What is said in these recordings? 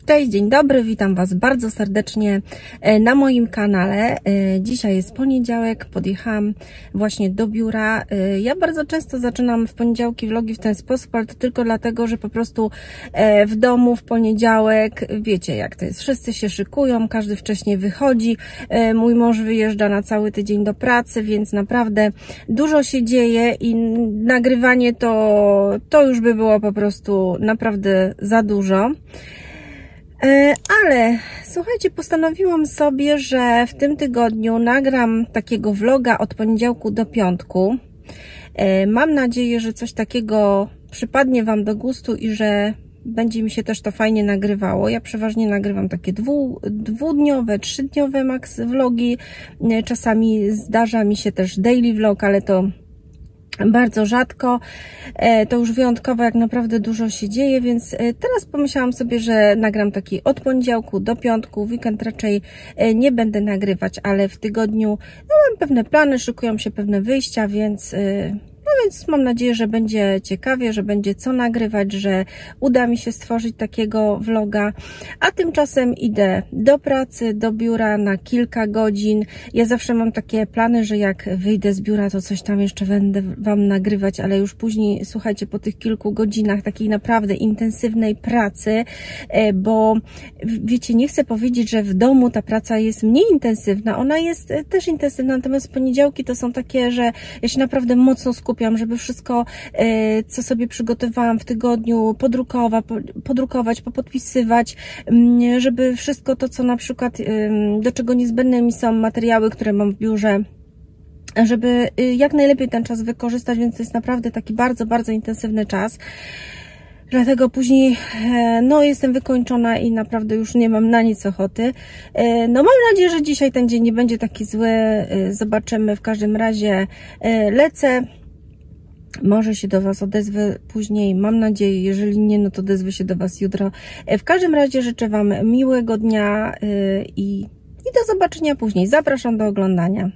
Cześć, dzień dobry, witam Was bardzo serdecznie na moim kanale. Dzisiaj jest poniedziałek, podjechałam właśnie do biura. Ja bardzo często zaczynam w poniedziałki vlogi w ten sposób, ale to tylko dlatego, że po prostu w domu w poniedziałek, wiecie jak to jest, wszyscy się szykują, każdy wcześniej wychodzi. Mój mąż wyjeżdża na cały tydzień do pracy, więc naprawdę dużo się dzieje i nagrywanie to już by było po prostu naprawdę za dużo. Ale słuchajcie, postanowiłam sobie, że w tym tygodniu nagram takiego vloga od poniedziałku do piątku. Mam nadzieję, że coś takiego przypadnie Wam do gustu i że będzie mi się też to fajnie nagrywało. Ja przeważnie nagrywam takie dwudniowe, trzydniowe max vlogi. Czasami zdarza mi się też daily vlog, ale to bardzo rzadko, to już wyjątkowo, jak naprawdę dużo się dzieje, więc teraz pomyślałam sobie, że nagram taki od poniedziałku do piątku. Weekend raczej nie będę nagrywać, ale w tygodniu mam pewne plany, szykują się pewne wyjścia, więc mam nadzieję, że będzie ciekawie, że będzie co nagrywać, że uda mi się stworzyć takiego vloga. A tymczasem idę do pracy, do biura na kilka godzin. Ja zawsze mam takie plany, że jak wyjdę z biura, to coś tam jeszcze będę Wam nagrywać, ale już później, słuchajcie, po tych kilku godzinach takiej naprawdę intensywnej pracy, bo wiecie, nie chcę powiedzieć, że w domu ta praca jest mniej intensywna, ona jest też intensywna, natomiast poniedziałki to są takie, że ja się naprawdę mocno skupiam, żeby wszystko, co sobie przygotowałam w tygodniu, podrukować, popodpisywać, żeby wszystko to, co na przykład, do czego niezbędne mi są materiały, które mam w biurze, żeby jak najlepiej ten czas wykorzystać, więc to jest naprawdę taki bardzo, bardzo intensywny czas. Dlatego później jestem wykończona i naprawdę już nie mam na nic ochoty. Mam nadzieję, że dzisiaj ten dzień nie będzie taki zły. Zobaczymy. W każdym razie lecę. Może się do Was odezwę później, mam nadzieję, jeżeli nie, no to odezwę się do Was jutro. W każdym razie życzę Wam miłego dnia i do zobaczenia później. Zapraszam do oglądania.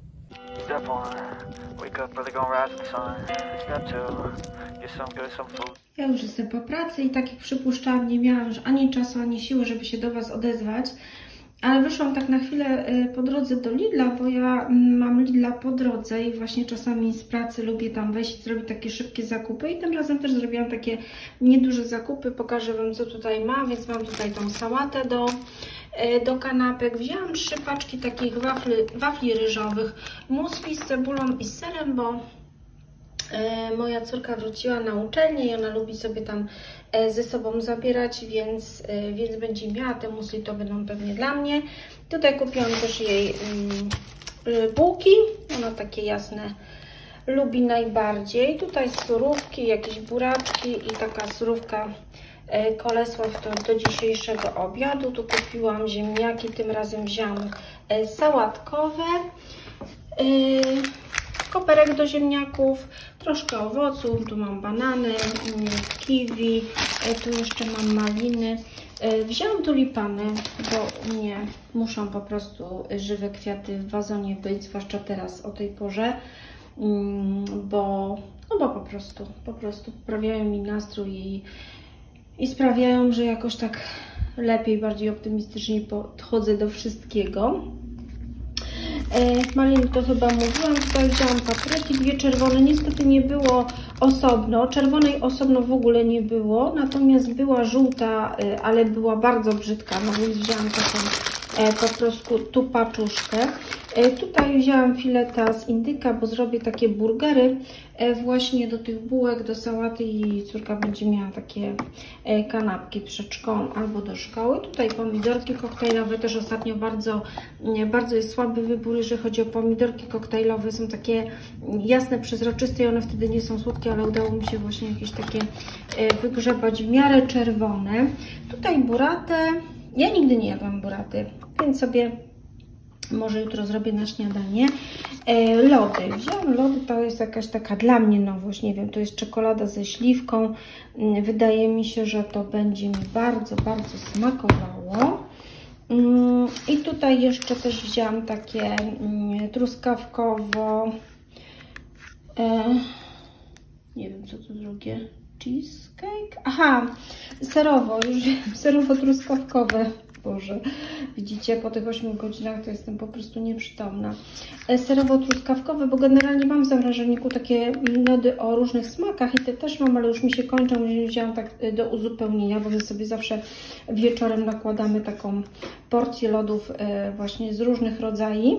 Ja już jestem po pracy i tak jak przypuszczałam, nie miałam już ani czasu, ani siły, żeby się do Was odezwać. Ale wyszłam tak na chwilę po drodze do Lidla, bo ja mam Lidla po drodze i właśnie czasami z pracy lubię tam wejść i zrobić takie szybkie zakupy. I tym razem też zrobiłam takie nieduże zakupy. Pokażę Wam, co tutaj mam. Więc mam tutaj tą sałatę do kanapek. Wzięłam 3 paczki takich wafli ryżowych, muesli z cebulą i z serem, bo moja córka wróciła na uczelnię i ona lubi sobie tam ze sobą zabierać, więc będzie miała te muesli, to będą pewnie dla mnie. Tutaj kupiłam też jej bułki, ona takie jasne lubi najbardziej. Tutaj surówki, jakieś buraczki i taka surówka Kolesław to do dzisiejszego obiadu. Tu kupiłam ziemniaki, tym razem wzięłam sałatkowe. Koperek do ziemniaków, troszkę owoców, tu mam banany, kiwi, tu jeszcze mam maliny. Wzięłam tulipany, bo nie muszą po prostu żywe kwiaty w wazonie być, zwłaszcza teraz o tej porze, bo po prostu poprawiają mi nastrój i sprawiają, że jakoś tak lepiej, bardziej optymistycznie podchodzę do wszystkiego. Maliny to chyba mówiłam, tutaj wzięłam papryki, 2 czerwone, niestety nie było osobno, czerwonej osobno w ogóle nie było, natomiast była żółta, ale była bardzo brzydka, no więc wzięłam taką po prostu tu paczuszkę. Tutaj wzięłam fileta z indyka, bo zrobię takie burgery właśnie do tych bułek, do sałaty i córka będzie miała takie kanapki przed szkołą albo do szkoły. Tutaj pomidorki koktajlowe, też ostatnio bardzo jest słaby wybór, jeżeli chodzi o pomidorki koktajlowe. Są takie jasne, przezroczyste i one wtedy nie są słodkie, ale udało mi się właśnie jakieś takie wygrzebać w miarę czerwone. Tutaj buratę. Ja nigdy nie jadłam buraty, więc sobie może jutro zrobię na śniadanie. Lody. Wziąłam lody, to jest jakaś taka dla mnie nowość, nie wiem, to jest czekolada ze śliwką. Wydaje mi się, że to będzie mi bardzo, bardzo smakowało. I tutaj jeszcze też wzięłam takie truskawkowo, nie wiem co to drugie, cheesecake. Aha, serowo, już serowo-truskawkowe. Boże, widzicie, po tych 8 godzinach to jestem po prostu nieprzytomna. Serowo-truskawkowe, bo generalnie mam w zamrażalniku takie lody o różnych smakach i te też mam, ale już mi się kończą, wzięłam tak do uzupełnienia, bo my sobie zawsze wieczorem nakładamy taką porcję lodów właśnie z różnych rodzajów.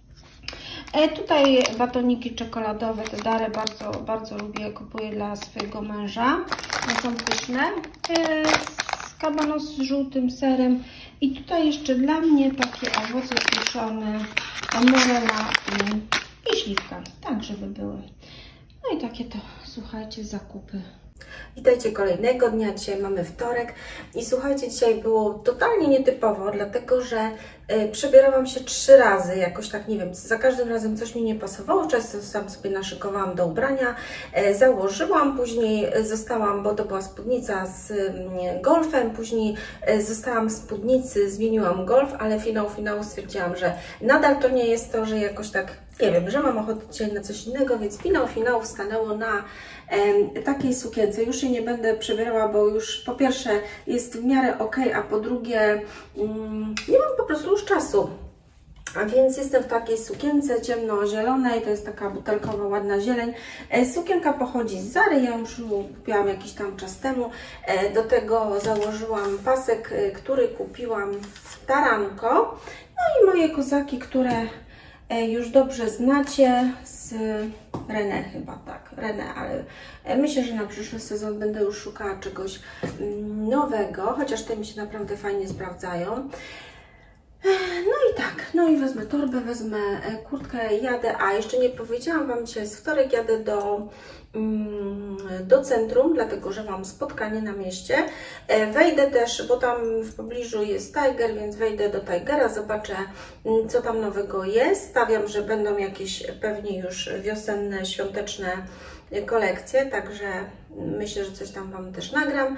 Tutaj batoniki czekoladowe, te Dare bardzo lubię, kupuję dla swojego męża. Są pyszne. Kabanos z żółtym serem. I tutaj jeszcze dla mnie takie owoce suszone, morela i śliwka. Tak, żeby były. No i takie to, słuchajcie, zakupy. Witajcie kolejnego dnia, dzisiaj mamy wtorek i słuchajcie, dzisiaj było totalnie nietypowo, dlatego że przebierałam się 3 razy, jakoś tak, nie wiem, za każdym razem coś mi nie pasowało, często sam sobie naszykowałam do ubrania, założyłam, później zostałam, bo to była spódnica z golfem, później zostałam w spódnicy, zmieniłam golf, ale finału stwierdziłam, że nadal to nie jest to, że jakoś tak, nie wiem, że mam ochotę dzisiaj na coś innego, więc finał stanęło na takiej sukience. Już się nie będę przebierała, bo już po pierwsze jest w miarę ok, a po drugie nie mam po prostu już czasu. A więc jestem w takiej sukience ciemnozielonej, to jest taka butelkowa, ładna zieleń. Sukienka pochodzi z Zary, ja już ją kupiłam jakiś tam czas temu. Do tego założyłam pasek, który kupiłam w Taranko. No i moje kozaki, które już dobrze znacie z René chyba, tak, René, ale myślę, że na przyszły sezon będę już szukała czegoś nowego, chociaż te mi się naprawdę fajnie sprawdzają. No i tak, no i wezmę torbę, wezmę kurtkę, jadę, a jeszcze nie powiedziałam Wam, dzisiaj jest wtorek, jadę do centrum, dlatego że mam spotkanie na mieście. Wejdę też, bo tam w pobliżu jest Tiger, więc wejdę do Tigera, zobaczę, co tam nowego jest. Stawiam, że będą jakieś pewnie już wiosenne, świąteczne kolekcje, także myślę, że coś tam Wam też nagram.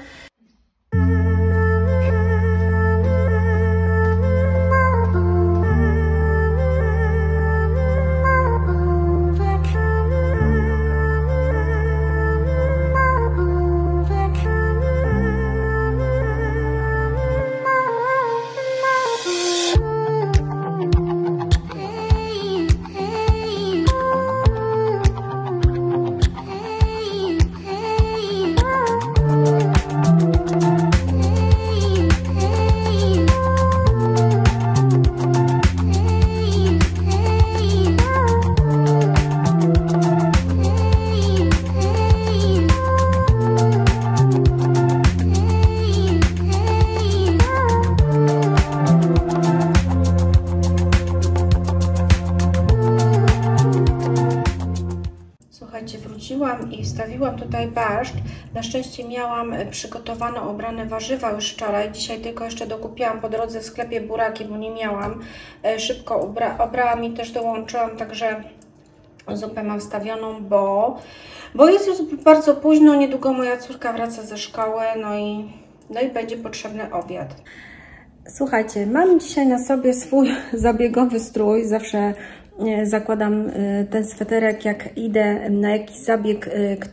Wróciłam i wstawiłam tutaj barszcz. Na szczęście miałam przygotowane, obrane warzywa już wczoraj. Dzisiaj tylko jeszcze dokupiłam po drodze w sklepie buraki, bo nie miałam. Szybko obrałam i też dołączyłam, także zupę mam wstawioną, bo jest już bardzo późno. Niedługo moja córka wraca ze szkoły, no i będzie potrzebny obiad. Słuchajcie, mam dzisiaj na sobie swój zabiegowy strój. Zawsze zakładam ten sweterek, jak idę na jakiś zabieg,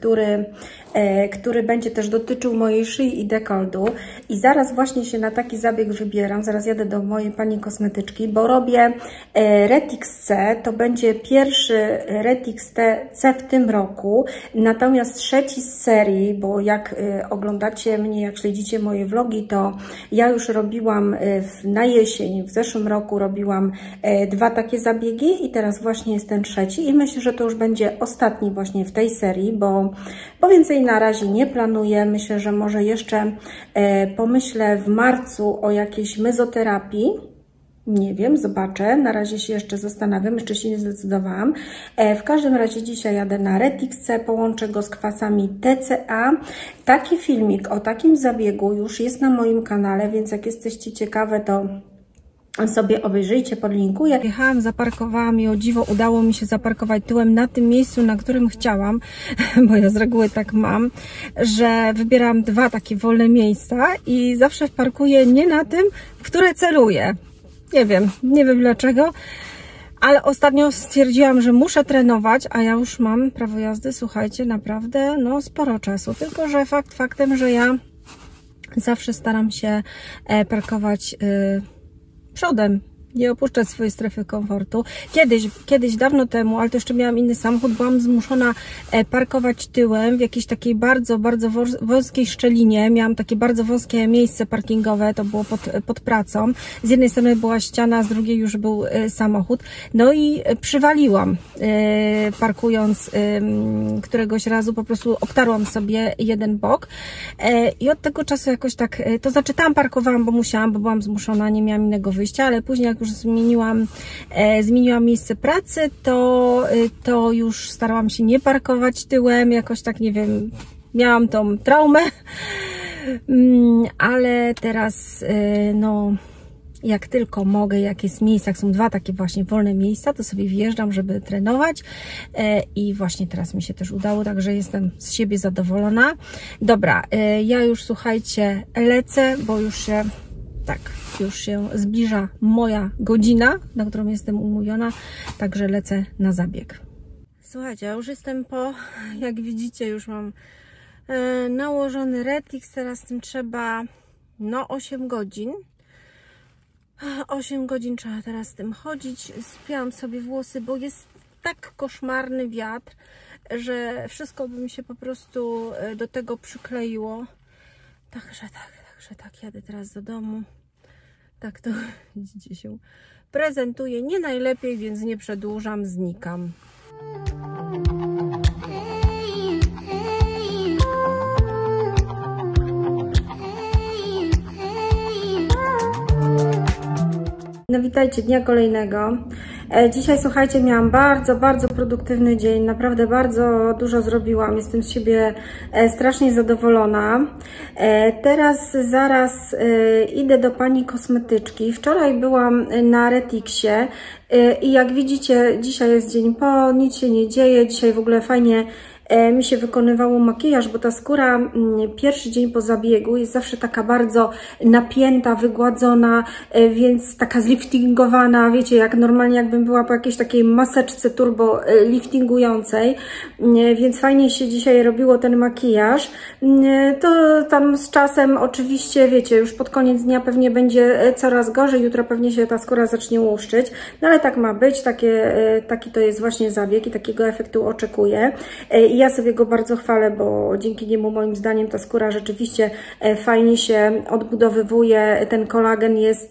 który będzie też dotyczył mojej szyi i dekoltu. I zaraz właśnie się na taki zabieg wybieram. Zaraz jadę do mojej pani kosmetyczki, bo robię Retix C. To będzie pierwszy Retix C w tym roku. Natomiast trzeci z serii, bo jak oglądacie mnie, jak śledzicie moje vlogi, to ja już robiłam na jesień, w zeszłym roku robiłam 2 takie zabiegi i teraz właśnie jest ten trzeci i myślę, że to już będzie ostatni właśnie w tej serii, bo więcej na razie nie planuję. Myślę, że może jeszcze pomyślę w marcu o jakiejś mezoterapii. Nie wiem, zobaczę. Na razie się jeszcze zastanawiam, jeszcze się nie zdecydowałam. W każdym razie dzisiaj jadę na Retix C, połączę go z kwasami TCA. Taki filmik o takim zabiegu już jest na moim kanale, więc jak jesteście ciekawe, to sobie obejrzyjcie, podlinkuję. Jechałam, zaparkowałam i o dziwo udało mi się zaparkować tyłem na tym miejscu, na którym chciałam, bo ja z reguły tak mam, że wybieram 2 takie wolne miejsca i zawsze parkuję nie na tym, w które celuję. Nie wiem dlaczego, Ale ostatnio stwierdziłam, że muszę trenować, a ja już mam prawo jazdy, słuchajcie, naprawdę no sporo czasu. Tylko że faktem, że ja zawsze staram się parkować przodem, nie opuszczać swojej strefy komfortu. Kiedyś, dawno temu, ale to jeszcze miałam inny samochód, byłam zmuszona parkować tyłem w jakiejś takiej bardzo wąskiej szczelinie. Miałam takie bardzo wąskie miejsce parkingowe, to było pod pracą. Z jednej strony była ściana, z drugiej już był samochód. No i przywaliłam, parkując któregoś razu, po prostu obtarłam sobie jeden bok. I od tego czasu jakoś tak, to znaczy tam parkowałam, bo musiałam, bo byłam zmuszona, nie miałam innego wyjścia, ale później jak już zmieniłam miejsce pracy, to już starałam się nie parkować tyłem, jakoś tak, nie wiem, miałam tą traumę, ale teraz no jak tylko mogę, jak jest miejsce, jak są dwa takie właśnie wolne miejsca, to sobie wjeżdżam, żeby trenować i właśnie teraz mi się też udało, także jestem z siebie zadowolona. Dobra, ja już słuchajcie, lecę, bo już się zbliża moja godzina, na którą jestem umówiona, także lecę na zabieg. Słuchajcie, ja już jestem jak widzicie, już mam nałożony Retix, teraz z tym trzeba 8 godzin. 8 godzin trzeba teraz z tym chodzić. Spięłam sobie włosy, bo jest tak koszmarny wiatr, że wszystko by mi się po prostu do tego przykleiło. Także tak, jadę teraz do domu. Tak to widzicie się prezentuje. Nie najlepiej, więc nie przedłużam, znikam. No witajcie, dnia kolejnego. Dzisiaj, słuchajcie, miałam bardzo produktywny dzień. Naprawdę bardzo dużo zrobiłam. Jestem z siebie strasznie zadowolona. Teraz zaraz idę do pani kosmetyczki. Wczoraj byłam na Retixie i jak widzicie, dzisiaj jest dzień po, nic się nie dzieje. Dzisiaj w ogóle fajnie mi się wykonywało makijaż, bo ta skóra pierwszy dzień po zabiegu jest zawsze taka bardzo napięta, wygładzona, więc taka zliftingowana, wiecie, jak normalnie jakbym była po jakiejś takiej maseczce turbo liftingującej, więc fajnie się dzisiaj robiło ten makijaż. To tam z czasem oczywiście, wiecie, już pod koniec dnia pewnie będzie coraz gorzej, jutro pewnie się ta skóra zacznie łuszczyć, no ale tak ma być, taki to jest właśnie zabieg i takiego efektu oczekuję. I ja sobie go bardzo chwalę, bo dzięki niemu moim zdaniem ta skóra rzeczywiście fajnie się odbudowywuje, ten kolagen jest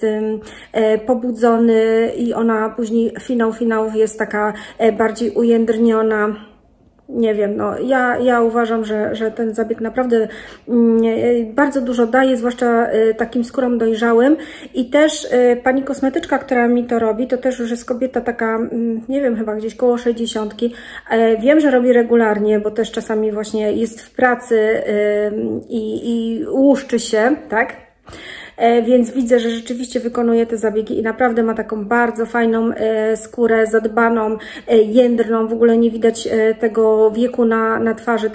pobudzony i ona później finałów jest taka bardziej ujędrniona. Nie wiem, no ja uważam, że ten zabieg naprawdę bardzo dużo daje, zwłaszcza takim skórom dojrzałym i też pani kosmetyczka, która mi to robi, to też już jest kobieta taka, nie wiem, chyba gdzieś koło 60. Wiem, że robi regularnie, bo też czasami właśnie jest w pracy i łuszczy się, tak? Więc widzę, że rzeczywiście wykonuje te zabiegi i naprawdę ma taką bardzo fajną skórę, zadbaną, jędrną, w ogóle nie widać tego wieku na twarzy,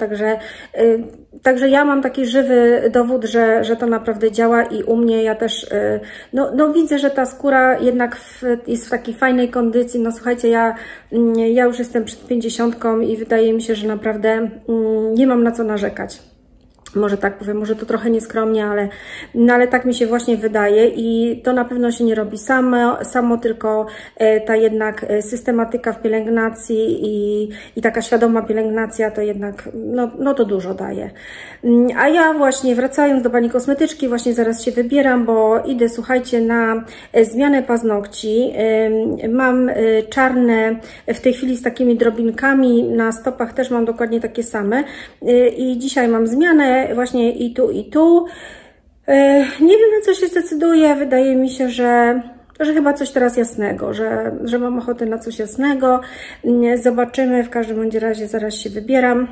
także ja mam taki żywy dowód, że to naprawdę działa i u mnie ja też, no widzę, że ta skóra jednak jest w takiej fajnej kondycji. No słuchajcie, ja już jestem przed 50 i wydaje mi się, że naprawdę nie mam na co narzekać. Może tak powiem, może to trochę nieskromnie, ale tak mi się właśnie wydaje i to na pewno się nie robi samo tylko ta jednak systematyka w pielęgnacji i taka świadoma pielęgnacja to jednak, no to dużo daje. A ja właśnie wracając do pani kosmetyczki, właśnie zaraz się wybieram, bo idę, słuchajcie, na zmianę paznokci. Mam czarne w tej chwili z takimi drobinkami, na stopach też mam dokładnie takie same i dzisiaj mam zmianę właśnie i tu. Nie wiem, na co się zdecyduję. Wydaje mi się, że chyba coś teraz jasnego, że mam ochotę na coś jasnego. Zobaczymy. W każdym bądź razie zaraz się wybieram.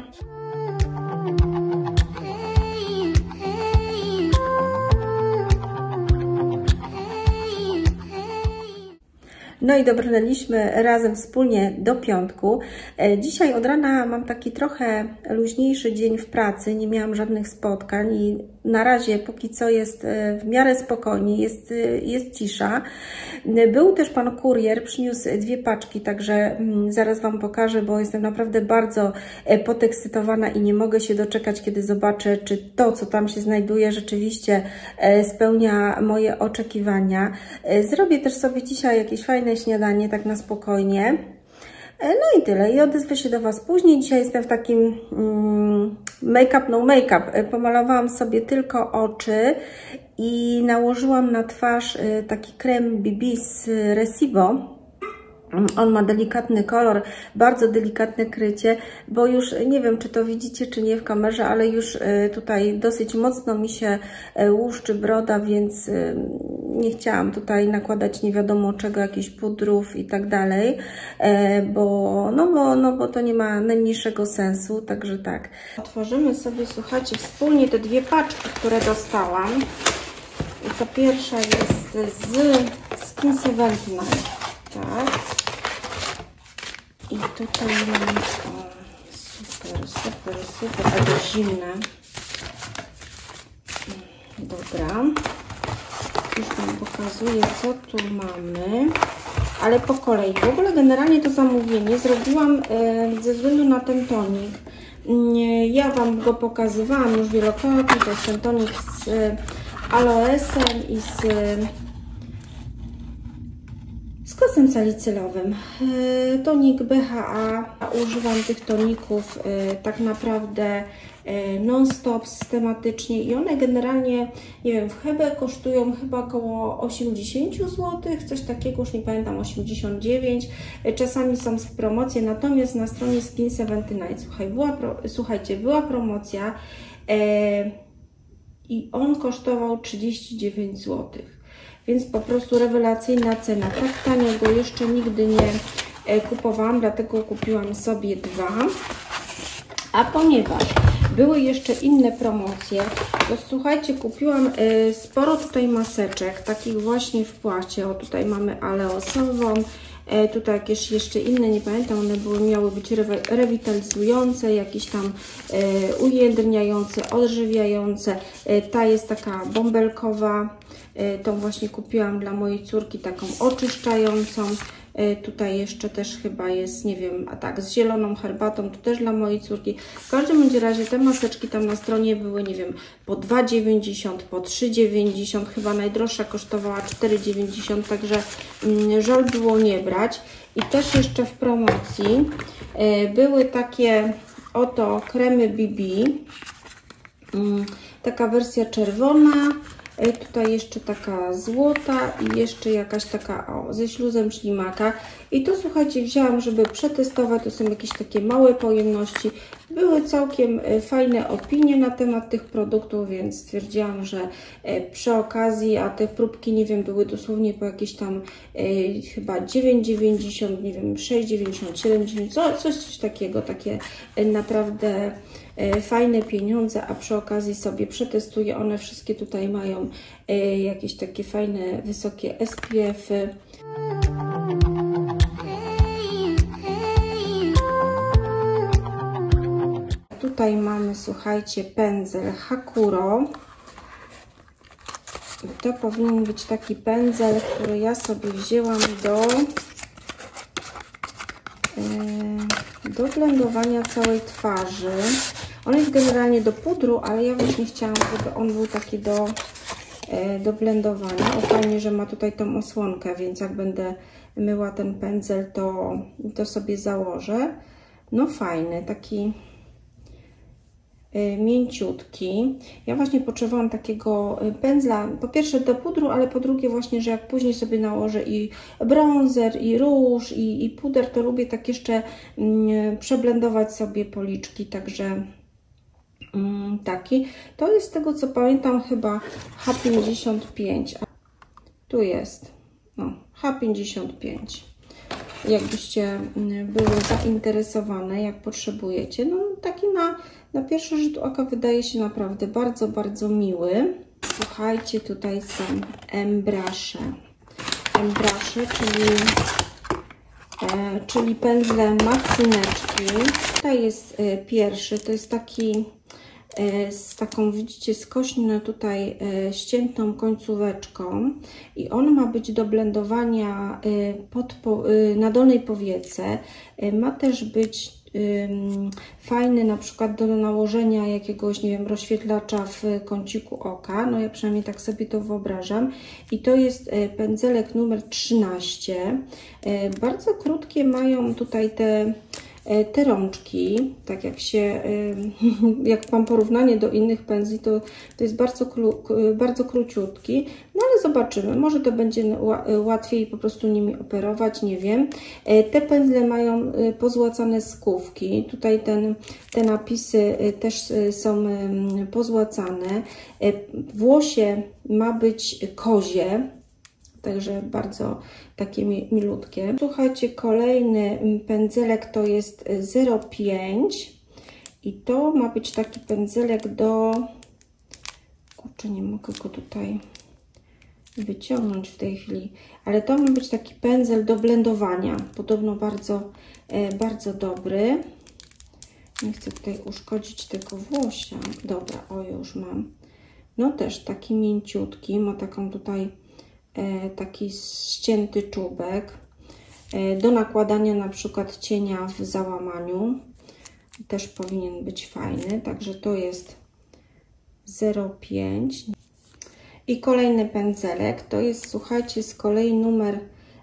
No i dobrnęliśmy razem wspólnie do piątku. Dzisiaj od rana mam taki trochę luźniejszy dzień w pracy, nie miałam żadnych spotkań i na razie póki co jest w miarę spokojnie, jest cisza. Był też pan kurier, przyniósł 2 paczki, także zaraz Wam pokażę, bo jestem naprawdę bardzo podekscytowana i nie mogę się doczekać, kiedy zobaczę, czy to, co tam się znajduje, rzeczywiście spełnia moje oczekiwania. Zrobię też sobie dzisiaj jakieś fajne śniadanie, tak na spokojnie. No i tyle. I odezwę się do Was później. Dzisiaj jestem w takim make-up, no make-up. Pomalowałam sobie tylko oczy i nałożyłam na twarz taki krem BB z Recibo. On ma delikatny kolor, bardzo delikatne krycie, bo już nie wiem, czy to widzicie, czy nie w kamerze, ale już tutaj dosyć mocno mi się łuszczy broda, więc nie chciałam tutaj nakładać nie wiadomo czego, jakichś pudrów i tak dalej, bo to nie ma najmniejszego sensu, także tak. Otworzymy sobie, słuchajcie, wspólnie te 2 paczki, które dostałam. I ta pierwsza jest z Skin 79, tak. I tutaj mam, super, ale zimne. Dobra. Już Wam pokazuję, co tu mamy. Ale po kolei. W ogóle generalnie to zamówienie zrobiłam ze względu na ten tonik. Ja Wam go pokazywałam już wielokrotnie. To jest ten tonik z aloesem i z kwasem salicylowym. Tonik BHA. Używam tych toników tak naprawdę non-stop, systematycznie i one generalnie, nie wiem, w Hebe kosztują chyba około 80 zł, coś takiego, już nie pamiętam, 89. Czasami są z promocji, natomiast na stronie Skin 79, słuchajcie, była promocja i on kosztował 39 zł. Więc po prostu rewelacyjna cena. Tak tanio go jeszcze nigdy nie kupowałam, dlatego kupiłam sobie 2. A ponieważ były jeszcze inne promocje, to słuchajcie, kupiłam sporo tutaj maseczek, takich właśnie w płacie. O, tutaj mamy aleosową, tutaj jakieś jeszcze inne, nie pamiętam, one miały być rewitalizujące, jakieś tam ujędrniające, odżywiające. Ta jest taka bąbelkowa, tą właśnie kupiłam dla mojej córki, taką oczyszczającą. Tutaj jeszcze też chyba jest, nie wiem, a tak, z zieloną herbatą, to też dla mojej córki. W każdym razie te maseczki tam na stronie były, nie wiem, po 2,90, po 3,90, chyba najdroższa kosztowała 4,90, także żal było nie brać. I też jeszcze w promocji były takie oto kremy BB, taka wersja czerwona. Tutaj jeszcze taka złota i jeszcze jakaś taka ze śluzem ślimaka. I to słuchajcie, wzięłam, żeby przetestować. To są jakieś takie małe pojemności. Były całkiem fajne opinie na temat tych produktów, więc stwierdziłam, że przy okazji, a te próbki, nie wiem, były dosłownie po jakieś tam chyba 9,90, nie wiem, 6,90, 7,90, coś takiego, takie naprawdę fajne pieniądze, a przy okazji sobie przetestuję. One wszystkie tutaj mają jakieś takie fajne, wysokie SPF-y. Tutaj mamy, słuchajcie, pędzel Hakuro. To powinien być taki pędzel, który ja sobie wzięłam do blendowania całej twarzy. On jest generalnie do pudru, ale ja właśnie chciałam, żeby on był taki do blendowania. O, fajnie, że ma tutaj tą osłonkę, więc jak będę myła ten pędzel, to sobie założę. No fajny, taki mięciutki. Ja właśnie potrzebowałam takiego pędzla, po pierwsze do pudru, ale po drugie właśnie, że jak później sobie nałożę i bronzer, i róż, i puder, to lubię tak jeszcze przeblendować sobie policzki, także taki. To jest z tego, co pamiętam, chyba H55. Tu jest, no, H55. Jakbyście były zainteresowane, jak potrzebujecie. No taki na pierwszy rzut oka wydaje się naprawdę bardzo, bardzo miły. Słuchajcie, tutaj są embrusze. Embrusze, czyli pędzle macyneczki. Tutaj jest pierwszy, to jest taki z taką, widzicie, skośną tutaj ściętą końcóweczką i on ma być do blendowania na dolnej powiece. Ma też być fajny na przykład do nałożenia jakiegoś, nie wiem, rozświetlacza w kąciku oka. No ja przynajmniej tak sobie to wyobrażam. I to jest pędzelek numer 13. Bardzo krótkie mają tutaj te rączki, tak jak mam porównanie do innych pędzli, to jest bardzo króciutki, no ale zobaczymy, może to będzie łatwiej po prostu nimi operować, nie wiem. Te pędzle mają pozłacane skówki, tutaj te napisy też są pozłacane. Włosie ma być kozie, także bardzo takie milutkie. Słuchajcie, kolejny pędzelek to jest 0,5 i to ma być taki pędzelek do... Kurczę, nie mogę go tutaj wyciągnąć w tej chwili, ale to ma być taki pędzel do blendowania. Podobno bardzo dobry. Nie chcę tutaj uszkodzić tego włosia. Dobra, o, już mam. No też taki mięciutki, ma taką tutaj taki ścięty czubek do nakładania na przykład cienia w załamaniu, też powinien być fajny, także to jest 0,5 i kolejny pędzelek to jest, słuchajcie, z kolei numer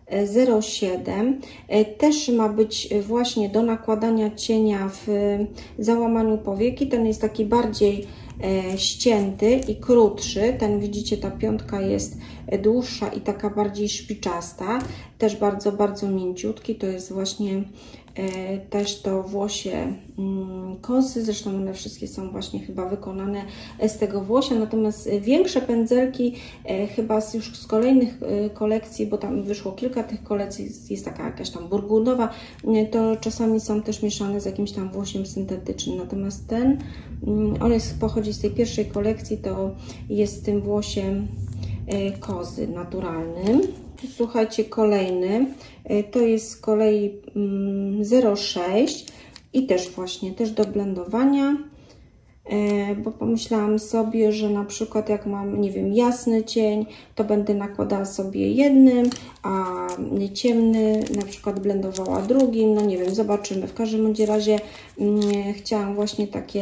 0,7, też ma być właśnie do nakładania cienia w załamaniu powieki. Ten jest taki bardziej ścięty i krótszy. Ten, widzicie, ta piątka jest dłuższa i taka bardziej szpiczasta. Też bardzo mięciutki. To jest właśnie też to włosie kozy. Zresztą one wszystkie są właśnie chyba wykonane z tego włosia. Natomiast większe pędzelki chyba już z kolejnych kolekcji, bo tam wyszło kilka tych kolekcji, jest taka jakaś tam burgundowa, to czasami są też mieszane z jakimś tam włosiem syntetycznym. Natomiast ten, on pochodzi z tej pierwszej kolekcji, to jest tym włosiem kozy naturalnym. Słuchajcie, kolejny to jest z kolei 0,6 i też właśnie do blendowania, bo pomyślałam sobie, że na przykład jak mam, nie wiem, jasny cień, to będę nakładała sobie jednym, a ciemny na przykład blendowała drugim, no nie wiem, zobaczymy. W każdym razie chciałam właśnie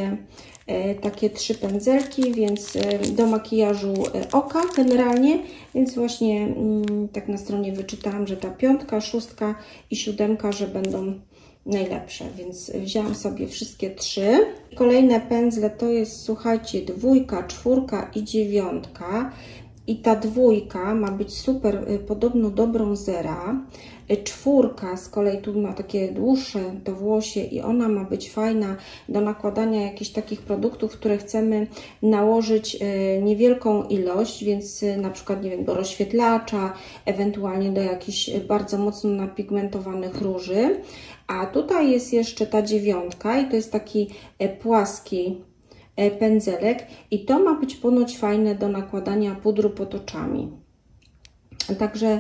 takie 3 pędzelki, więc do makijażu oka generalnie, więc właśnie tak na stronie wyczytałam, że ta 5, 6 i 7, że będą najlepsze, więc wzięłam sobie wszystkie 3. Kolejne pędzle to jest, słuchajcie, 2, 4 i 9. I ta 2 ma być super, podobno do bronzera. 4 z kolei tu ma takie dłuższe to włosie i ona ma być fajna do nakładania jakichś takich produktów, które chcemy nałożyć niewielką ilość, więc na przykład, nie wiem, do rozświetlacza, ewentualnie do jakichś bardzo mocno napigmentowanych róży. A tutaj jest jeszcze ta 9 i to jest taki płaski pędzelek i to ma być ponoć fajne do nakładania pudru pod oczami. Także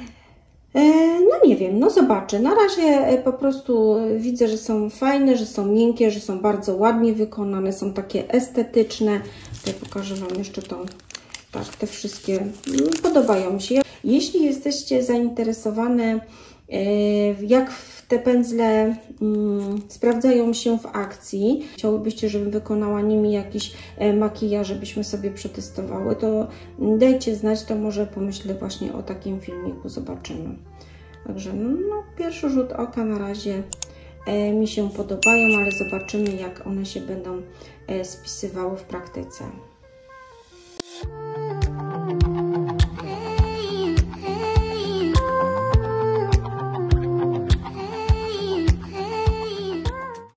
no nie wiem, no zobaczę. Na razie po prostu widzę, że są fajne, że są miękkie, że są bardzo ładnie wykonane, są takie estetyczne. Tutaj pokażę Wam jeszcze to. Tak, te wszystkie podobają mi się. Jeśli jesteście zainteresowane, jak te pędzle sprawdzają się w akcji, chciałybyście, żebym wykonała nimi jakiś makijaż, żebyśmy sobie przetestowały, to dajcie znać, to może pomyślę właśnie o takim filmiku, zobaczymy. Także no, pierwszy rzut oka na razie mi się podobają, ale zobaczymy, jak one się będą spisywały w praktyce.